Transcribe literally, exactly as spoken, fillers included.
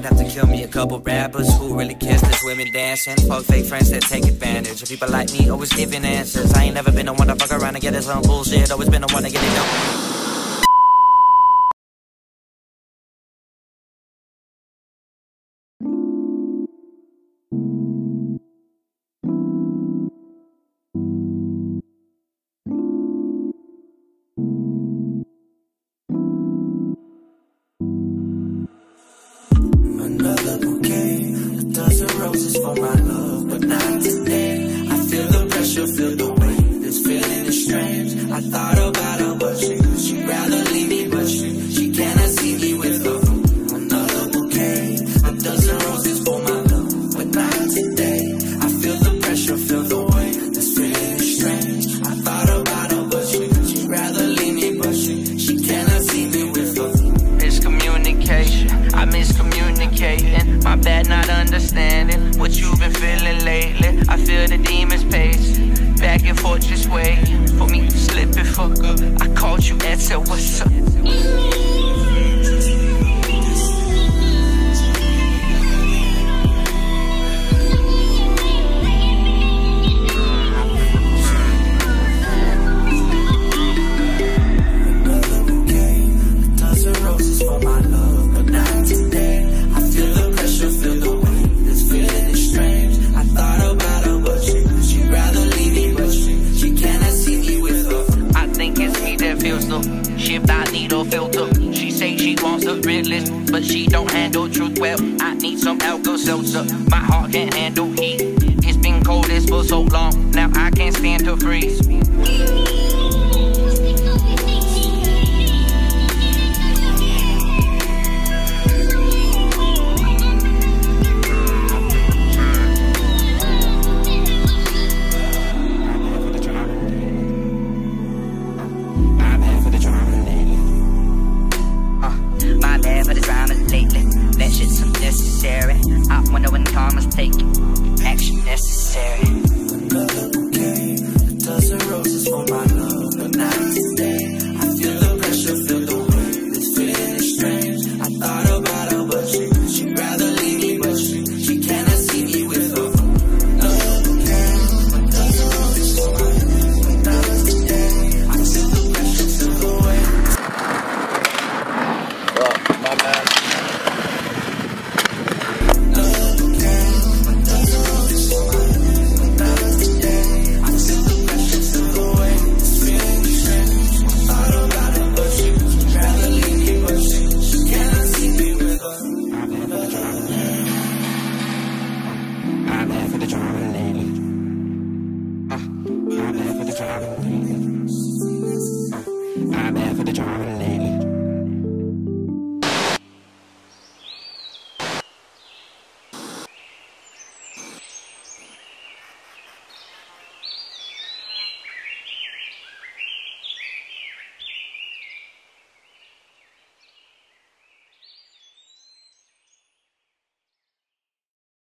have to kill me a couple rappers who really kiss this women dancing. Fuck fake friends that take advantage of people like me, always giving answers. I ain't never been the one to fuck around and get his own bullshit. Always been the one to get it done. Another bouquet, a dozen roses for my love, but not today. I feel the pressure, feel the weight, this feeling is strange. I thought about her, but she, she'd rather leave me, but she, she cannot see me with her. Another bouquet, a dozen roses for my love, but not today. I feel the pressure, feel the weight, this feeling is strange. I thought about her, but she, she'd rather leave me, but she, she cannot see me with her. Miscommunication, I miscommunicating. My bad not understanding what you've been feeling lately. I feel the demons pacing back and forth just waiting for me to slip and fuck up. I called you and said what's up. For my love, but not today. I feel the pressure, feel the weight, this feeling is strange. I thought about her, but she, she'd rather leave me, but she, she cannot see me with her. I think it's me that feels the shit I need a filter. She say she wants a realist, but she don't handle truth well. I need some Alka-Seltzer, my heart can't handle heat. It's been cold this for so long, now I can't stand to freeze. I wonder when karma's taking action necessary. Another bouquet, a dozen roses for my love, but not today. I feel the pressure, feel the weight, this feeling is strange. I thought about her, but she, she'd rather leave me, but she, she cannot see me with her. Another bouquet, a dozen roses for my love, but not today. I feel the pressure, feel the weight. Oh, my bad. I'm there for the drama lately.